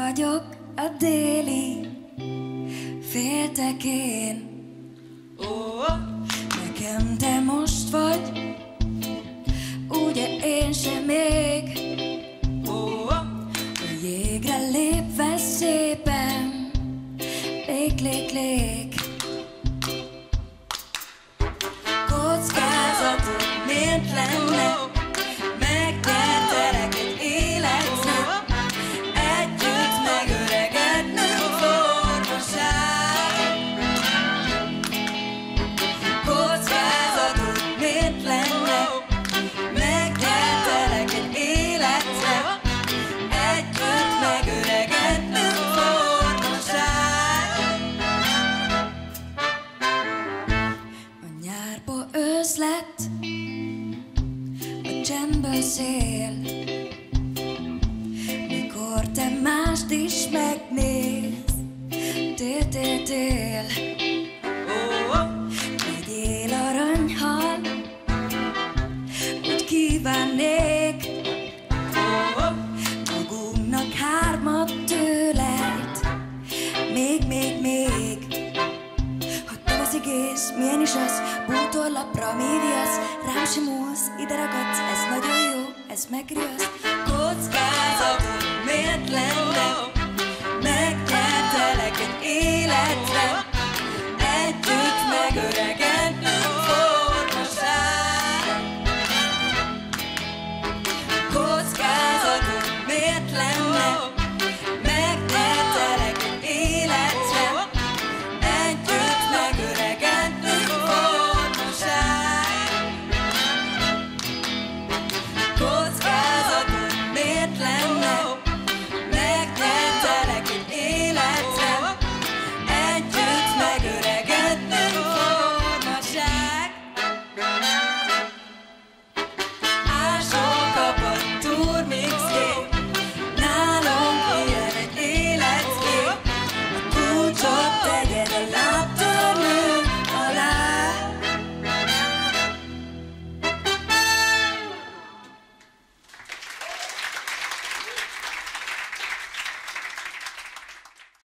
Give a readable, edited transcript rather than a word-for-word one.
vagyok a déli féltekén. Nekem te most vagy, ugye én sem még. A jégre lépve szépen, lék, lék, lék. Kockázatot miért lenne, megnyertelek egy életre, együtt megöregednünk formaság. Kockázatot miért lenne, megnyertelek egy életre, együtt megöregednünk formaság. A nyárba ősz lett, a csendből szél, mikor te mást is megnéz. Tél, tél, tél. Legyél aranyhal, úgy kívánnék, magunknak hármat tőled. Még, még, még. Hogy te az egész, milyen is az, bútorlapra médiasz, rám simulsz, ide ragadsz, ez nagyon jó, ez megriaszt. Kockázatot miért lenne,